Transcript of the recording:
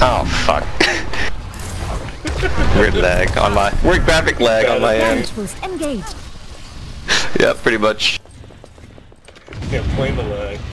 Oh fuck. Weird lag on my weird graphic lag on my end. Engaged. Yeah, pretty much. Can't blame the lag.